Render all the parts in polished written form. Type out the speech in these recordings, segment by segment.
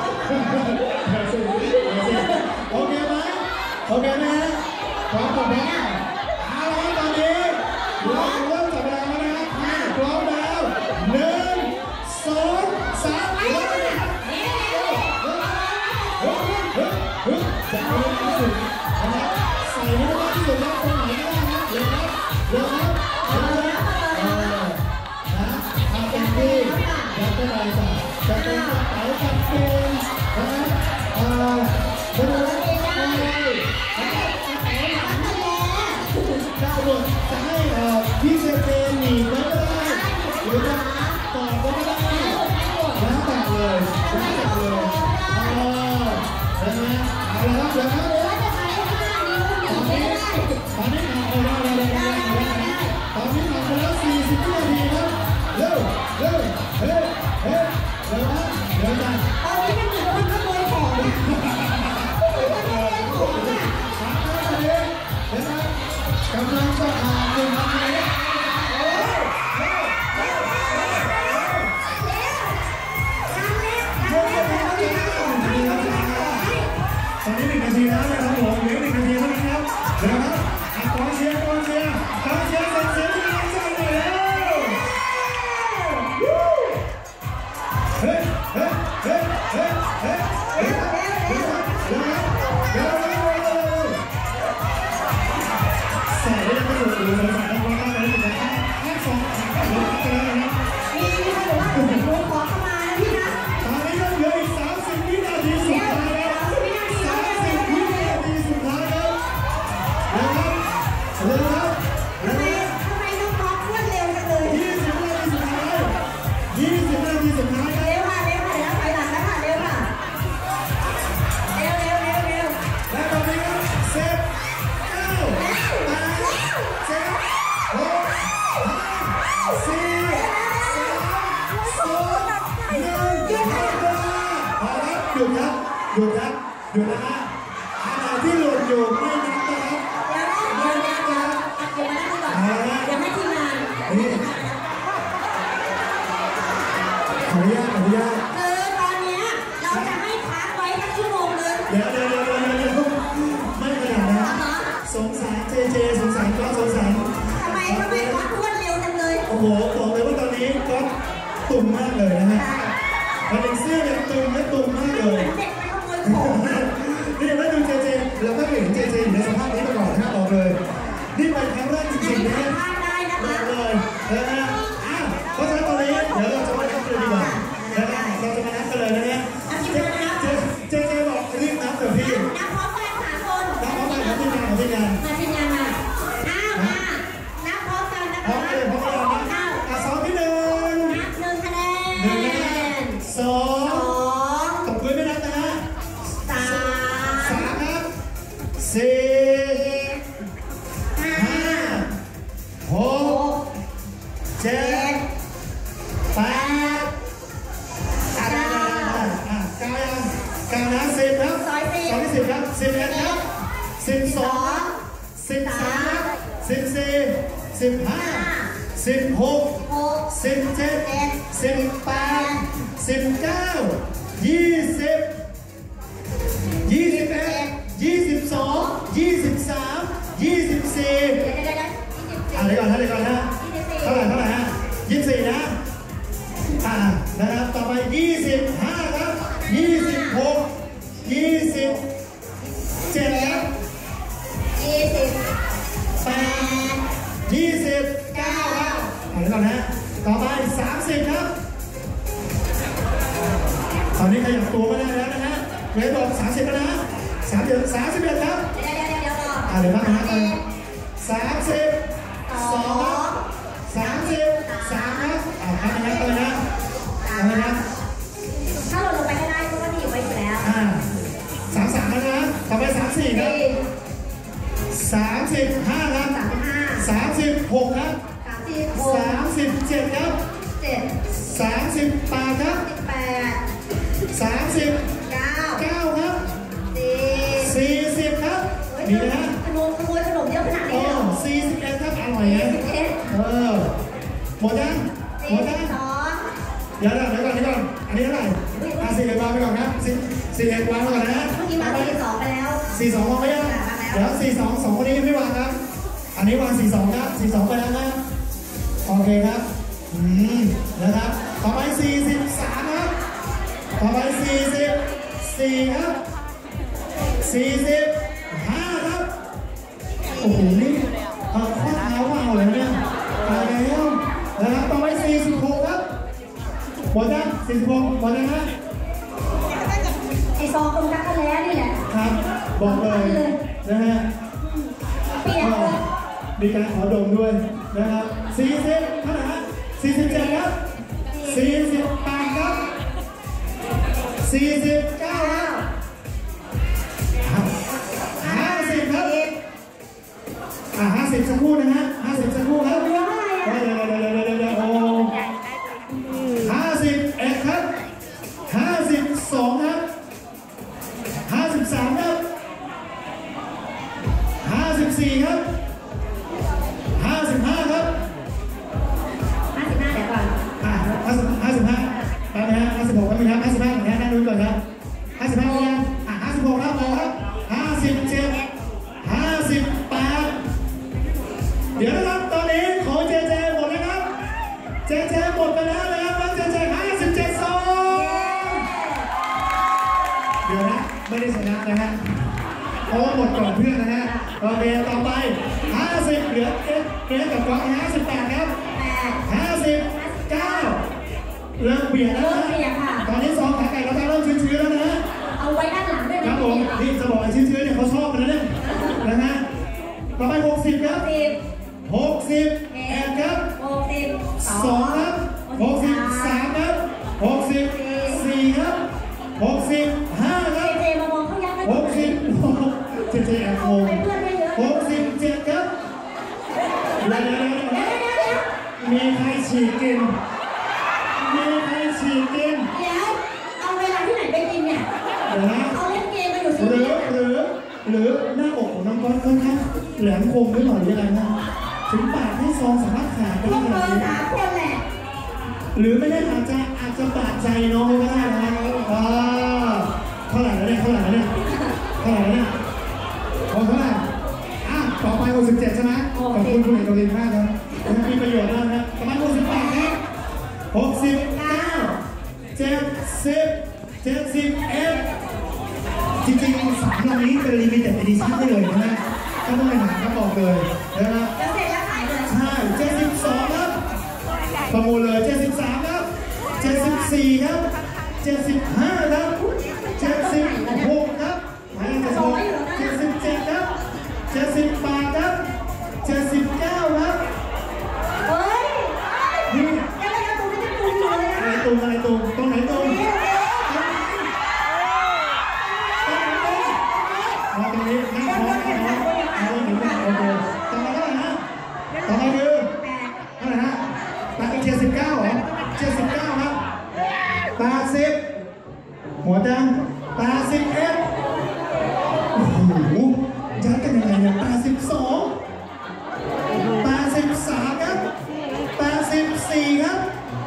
โอเคไหมโอเคไหมฮะพร้อมกับแล้วเอาละตอนนี้เราเริ่มจับเวลาแล้วนะครับพร้อมแล้ว1 2 3เริ่มจับเวลาที่สุดนะครับใส่ให้ได้ที่สุดแล้วตรงไหนก็ได้ครับเร็วครับเร็วครับนะทำเต็มที่แล้วก็ได้จ้ะจะเป็นกระเป๋าจับเป็นนะครับเป็นอะไรจะให้พี่เจเจหนีก็ได้หรือจะต่อก็ได้แล้วแต่เลยแล้วแต่เลยได้ไหมเอาละครับเดี๋ยวครับตอนนี้ผ่านไปแล้ว40 นาทีครับเร็วเร็วเฮ้เฮ้เร็วนะเร็วจังตอนนี้เป็นเหมือนคนขโมยของกำลังจะผ่าน1 นาทีตอนนี้1 นาทีแล้วนะครับผมเหลือ1 นาทีเท่านั้นครับเดี๋ยวครับกองเชียร์ส่งเสียงให้กำลังใจหน่อยแล้วเฮ้เฮ้เฮ้เฮ้เฮ้เฮ้เฮ้ใส่ได้ไม่ถูกหรือใส่ได้ไม่ได้เลยนะครับแค่2 ขาก็เหลือกันแล้วนะครับมีคนบอกว่าถูกรู้ขอเข้ามานะพี่นะตอนนี้เหลืออีก30 วินาทีสุดท้ายแล้ว30 วินาทีสุดท้ายแล้วเร็วครับทำไมน้องป๊อกรวดเร็วจังเลย 20 วินาทีสุดท้าย20 วินาทีสุดท้ายเร็วค่ะเร็วค่ะแล้วถอยหลังแล้วค่ะเร็วค่ะเร็วและตอนนี้ครับ10 9 8 7 6 5 4 3 2 1หยุดครับหยุดนะฮะอะไรที่หลุดอยู่ไม่นับนะครับเดี๋ยวมานั่งก่อนเดี๋ยวให้ทีมงานขออนุญาตตอนนี้เราจะให้พักไว้ทั้งชั่วโมงเลยเดี๋ยวไม่ขนาดนั้นสงสารเจสงสารก็สงสารทำไมพักรวดเร็วจังเลยโอ้โหบอกเลยว่าตอนนี้ก็ตุ่มมากเลยนะฮะมันเป็นเสื้อเนี่ยตุ่มมากเลยนี่ไม่ดูเจแล้วก็เห็นเจอยู่ในสภาพนี้มาก่อนนะบอกเลยนี่เป็นครั้งแรกจริงๆนะบอกเลยนะเพราะฉะนั้นตอนนี้เดี๋ยวเราจะมานับกันดีกว่าเราจะมานับกันเลยนะฮะเจบอกรีบนับเดี๋ยวพี่นับพร้อมกัน3 คนนับพร้อมกันของทีมงานมานับพร้อมกันนะคะพร้อมกันสองที่1 นับ1 คะแนน 2ตบมือไม่นับนะฮะ3ครับ4 5 6 7 89นะ10ครับ10ครับ11ครับ12 13 14 15 16 17 18 19 20 21 22 23 24อะไรก่อนฮะเท่าไหร่ฮะ24นะนะครับต่อไป25ครับ26 27ครับ28 29ครับอะไรก่อนฮะต่อไป30ครับตอนนี้ขยับตัวไม่ได้แล้วนะฮะเวทบอก30แล้วนะ31ครับเดี๋ยวมาฮะ32 33ครับพักนะตอนนี้นะถ้าเราลงไปก็ได้เพราะว่าที่อยู่ไว้อยู่แล้ว 33แล้วนะต่อไป34ครับ35ครับ36ครับ37ครับ38ครับ39ครับ40ครับมีไหมฮะขนมเยอะขนาดนี้ 41ครับอร่อยนะหมดยังเดี๋ยวก่อนอันนี้เท่าไหร่40มาไปก่อนนะ40 41วางก่อนนะเมื่อกี้วาง42ไปแล้ว 42วางไว้ยังเดี๋ยว42 2คนนี้ยังไม่วางครับอันนี้วาง42ครับ42ไปแล้วนะโอเคครับนะครับต่อไป43ครับต่อไป44ครับ45ครับโอ้โหนี่ข้อเท้าว่าเอาเลยเนี่ยตายแล้วนะครับต่อไป46ครับหมดยัง46หมดยังนะไอซองตรงกลางแล้วนี่แหละครับบอกเลยนะฮะเปลี่ยนเลยมีการขอดมด้วยนะครับ40เท่าไหร่ฮะ47ครับ48ครับ49ครับ50ครับ50สักครู่นะฮะ50สักครู่ครับเดี๋ยวโอ้51ครับ52ครับ53ครับ54ครับ55ครับ 55เดี๋ยวก่อน 55ไปไหมฮะ56ไปไหมครับ55เหมือนกันนั่งดูก่อนครับ55ไปยัง56ครับพอครับ57 58เดี๋ยวนะครับตอนนี้ของเจเจหมดแล้วครับเจเจหมดไปแล้วนะครับแล้วเจเจ57ซองเดี๋ยวนะไม่ได้ชนะนะฮะเพราะว่าหมดก่อนเพื่อนนะฮะโอเคต่อไป50เหลือเกรดกับก๊อฟ58ครับ59เริ่มเปลี่ยนแล้วนะตอนนี้ซองขาไก่เราจะเริ่มชื้นๆแล้วนะเอาไว้ด้านหลังด้วยคนะรับผมนี่จะบอกชื้นๆเนี่ยเขาชอบกันนะเนี่ยนะฮะต่อไป60ครับ61ครับ2ครับ63ครับ64ครับ65ครับเจมามองเขายักษ์ได้ 60เจแอบงง67ครับแล้วมีใครฉีกกินมีใครฉีกกินเดี๋ยวเอาเวลาที่ไหนไปกินเนี่ยเดี๋ยวนะเอาเล่นเกมมาอยู่สิหรือหน้าอกของน้องก๊อตค่อนข้างแหลมคมหรือเปล่าหรืออะไรนะถึงปากให้ซองสามารถขาดได้พวกขนาเราดนี้ 3 คนแหละหรือไม่ได้อาจจะบาดใจน้องก็ได้นะเท่าไหร่แล้วเนี่ยเท่าไหร่แล้วเนี่ยเท่าไหร่แล้วเนี่ยเท่าไหร่ต่อไป67ใช่ไหมขอบคุณคุณเอกลินมากครับมีประโยชน์มากนะประมาณ68ครับ69 70 71จริงๆ3ลำนี้เป็นลิมิเต็ดเอดิชั่นได้เลยนะฮะก็ต้องไปหาครับบอกเลยนะครับแล้วเสร็จแล้วขายเลยใช่72ครับประมูลเลย73ครับ74ครับ75ครับ76ครับ77ครับ78ครับ79ครับเฮ้ยนี่ยังไม่เอาตัวไม่ได้ตุ้มเลยอะไรนะตรงอะไรตรงตรงไหนตรงมาตรงนี้นั่งท้องเอาหนึ่งโอเคต่อมาเท่าไหร่นะต่อมาคือเท่าไหร่ฮะตัดอีก79เหรอ79ครับ80หัวดัง81โอ้โหยัดกันยังไงเนี่ย82 83ครับ84ครับ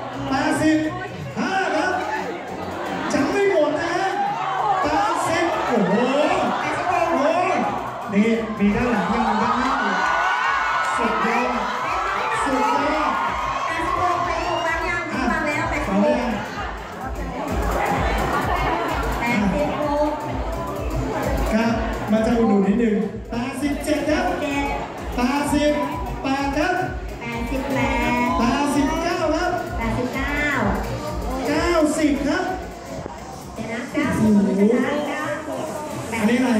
85ครับจำไม่หมดนะฮะ80โอ้โหโอ้นี่มีด้านหลังยังมีด้านหน้าอีกสุดยอดสุดยอด 86ไปถูกวางยังถูกวางแล้ว86 ครับมาจะอุดหนุนนิดนึง87ครับ88ครับ89ครับ90ครับอันนี้อะไร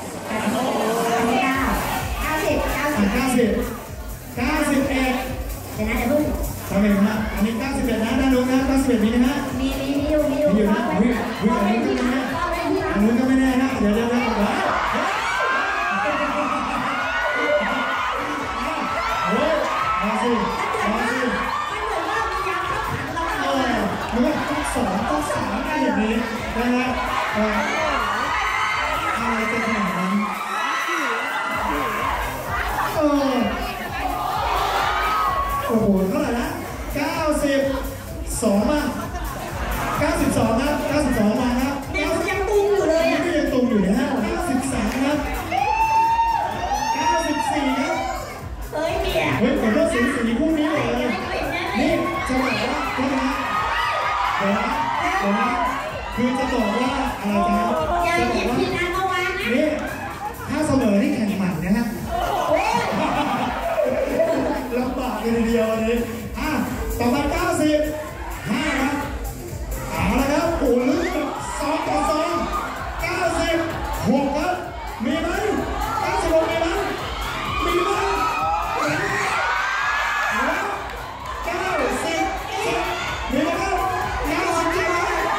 91ทำเองนะอันนี้91นะด้านนู้นนะ91นี้นะฮะมีอยู่อยู่นะอันนู้นก็ไม่แน่นะเดี๋ยวมาสิมันต้องสองอะไรอย่างนี้นะฮะอะไรจะขนาดนั้นโอ้โหเท่าไหร่นะ92มา92ครับ92มาครับยังตุ้งอยู่คือจะบอกว่าอะไรจ๊ะอย่าหยิบผิดอันมาวางนะนี่ถ้าเสมอนี่แข่งหมันนะฮะโอ้ยลำบากเลยทีเดียววันนี้ต่อไป95ครับเอาละครับโอ้ลึก2 ต่อ 2 96ครับมีไหม96มีไหมมีไหม90มีไหมครับ90มีไหม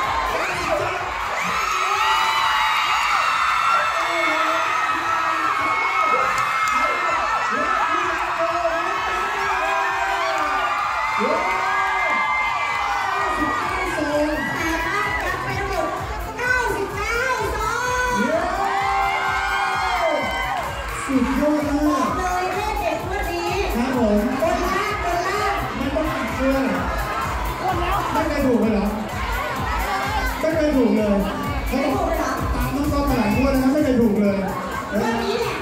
สุดยอดมากเลยเลขเด็กวันนี้ครับผมบนล่างไม่ต้องติดเชื่อไม่เคยถูกเลยเหรอไม่เคยถูกเลยเขาบอกตามน้องกอล์ฟหลายคนนะครับไม่เคยถูกเลยวันนี้แหละ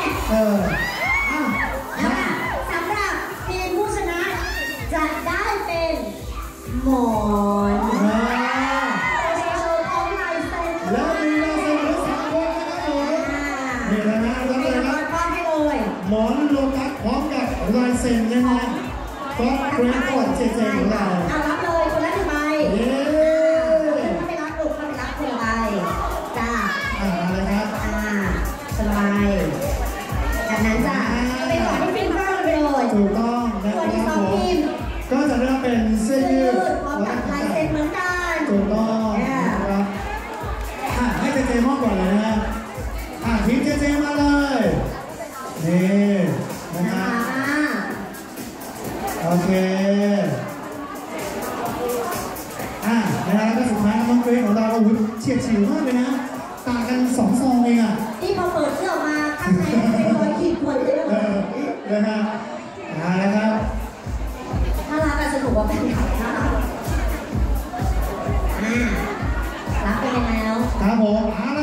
สำหรับทีมผู้ชนะจะได้เป็นหมอนโชว์พร้อมลายเซ็นแล้วมีลายเซ็นทั้ง3 คนนะครับผมนี่นะฮะรับเลยครับมอบให้เลยหมอนโลตัสพร้อมกับลายเซ็นนะฮะก็เกรดก่อนเจเจของเราเอารับเลยคนละ1 ใบเย้ถ้าไม่รับลูกถ้าไม่รับคนละใบจ้าอะไรครับคนละใบจากนั้นจ้าไปก่อนที่ฟิล์มเข้าไปเลยถูกต้องนะส่วนคที่รับ 2 ผมทีมก็จะเลือกเป็นเสื้อยืดพร้อมกับลายเซ็นเหมือนกันถูกต้องนะครับให้เจเจมอบก่อนเลยนะฮะทีมเจเจมาเลยนี่นะฮะโอเคนะฮะแล้วก็สุดท้ายน้องเกรซของเราอาวุธเฉียดฉิวมากเลยนะต่างกัน2 ซองเองอ่ะที่พอเปิดเสื้อออกมาข้างในเป็นรอยขีดข่วนเลยนะฮะแล้วครับน่ารักอะสนุกว่าเป็นขับนะรับไปแล้วครับผม